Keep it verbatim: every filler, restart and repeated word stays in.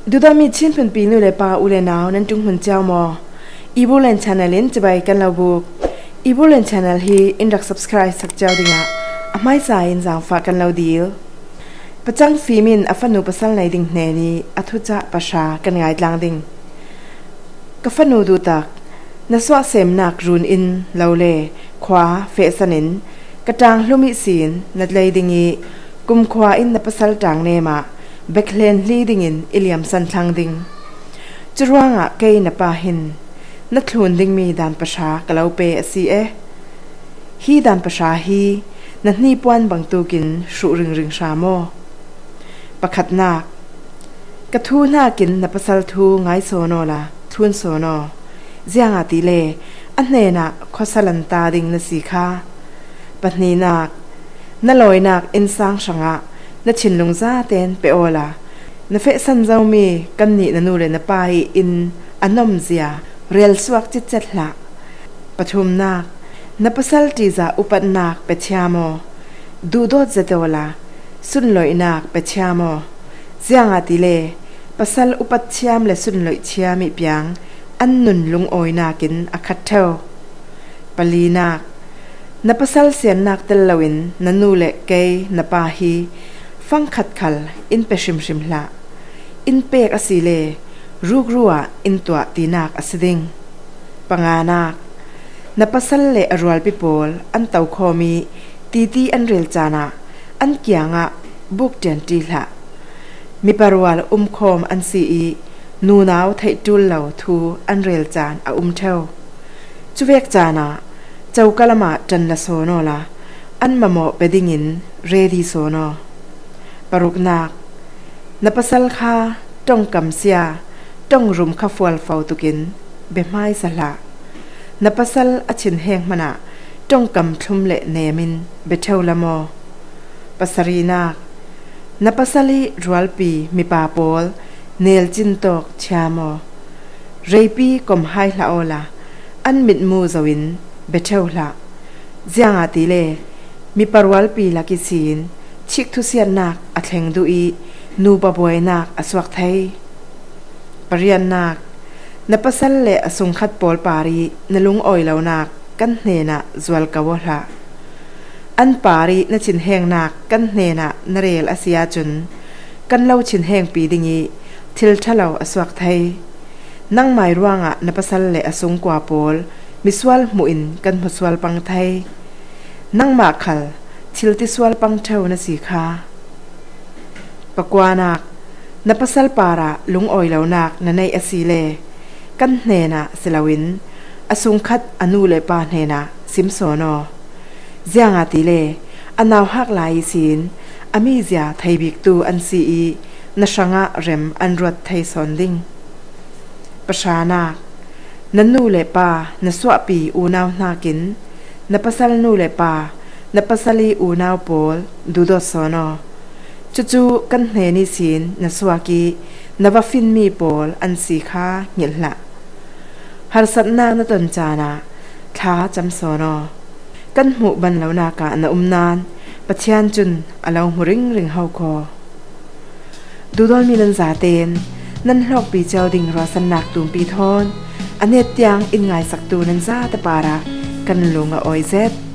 ดูดามีชิ้นพันปีนูเลยปาอุเลนาวนั้นจุงหุ่นเจ้ามออีบูเลนชาแนลเล่นจะไปกันเราบุกอีบูเลนชาแนลฮีอินดัก subscribe สักเจ้าดิ่งอ่ะไม่สายอินสาวฝากกันเราดีลประจังฟีมินอฟันูประสันในดิ่งเนนีอัทุจะประชากันไงลางดิ่งกฟันูดูตักนสวะเสมนักรูนอินเลาเล่ขวาเฟสนินกระจางลุมิศีนนัดเลยดิ่งอีกุมขวาอินนประสัลจางเนมาเบคเลนลีดิ่งอินอิเลียมสันทางดิ่งจรวงอ่ะเกยนปาหินนัทลุนดิ่งมีดานประชากะเลาเปอซีเอฮีดานประชาฮีนัทนีปวนบังตูกินสุรึงรึงชาโมประคัดนักกระทูน่ากินนประสัลทูไงโซโนละทุนโซโนเจียงอาติเลอันเนนักขสลันตาดิ่งนสีคาปัตนีนักนลอยนักอินสังชังะนชินลงซาเตนเปโอลานเฟสันเจ้ามีกันนี่นนูเลนปายอินอันนมเซียเรียลสวักจิตจัดละปฐุมนักนประสัลติจาอุปนักเปชยามอดูโดดเจตวลาสุนลอยนักเปชยามอเจียงอาติเลประสัลอุปัชยามและสุนลอยเชียมิเปียงอันนุนลุงโอยนากินอคัตเทวปลีนักนประสัลเสียนนักเตลวินนนูเลเกยนปาฮีฟังขัดขัลอินเปชิมชิมละอินเปกอสีเลรูกรัวอินตัวตีนักอสดิงปังานักนประสัลเลอรัวลปิโปลอันเตาโคมีตีตีอันเรลจานะอันเกียงะบุกเจนตีละมีปรวาลอุ้มโคมอันซีอีนูนาวไทจุลเหล่าทูอันเรลจานอาอุ้มเทวจุเวกจานะเจ้ากะละมาจันละโซโนละอันมาโมเปดิงินเรดีโซโนปรุกนักนประสัลคาจ้องกำเสียจ้องรุมขฟวลเฝ้าตุกินเบไม้สละนประสัลอชินแหงมนะจ้องกำทุมเละเนมินเบเทวละโมปัสรีนักนประสัลีรัวลปีมีปาโปลเนลจินตอกชามอเรปีกอมไฮละโอลาอันมิดมูจวินเบเทวละเจียงอาติเลมีปรวัลปีลักิศีนชิกทุเสียนนักอัแทงดูอีนูปบวยนักอสวักไทยปริยันนักนประสัลเลอสุงขัดปอลปารีนลุงออยเหล่านักกันเนนะจวลกวละอันปารีนชินแหงนักกันเนนะนเรลอาเซียจุนกันเล่าชินแหงปีดิงีทิลทะเลาอสวักไทยนั่งหมายร่วงอ่ะนประสัลเลอสุงกว่าปอลมิสวลมุอินกันมุสวลปังไทยนั่งมาขัลทิลติสวลปังเทวนสีคาปกวานักนประสัลปาระลุงออยเหล่านักนในอสีเลกันเนนะเซลวินอสุงคัดอนูเลปาเนนะซิมโซโนเจียงอาติเลอนาวฮักลายศีนอเมเซียไทยบิกตูอันซีอีนชังะเรมอันรวดไทยสอนดิงประชานักนันนูเลปานสวะปีอูนาวนากินนประสัลนูเลปานประสัลีอูนาวโปลดูดโซโนจุจูกันเนนิสินนสวากีนวฟินมีโปลอันสีคาเงียละฮาร์สัตนางนตนจานาท้าจำโซโนกันหมู่บันเหล่านากาณอุมนานปัจเจียนจุนอลาวหูริงริงเฮาคอดูดอนมีลันซาเตนนั่นหลอกปีเจ้าดิ่งรอสนักตูมปีทอนอันเนตยังอินไงสักตูนันซาตะปาระกันลงออยเซต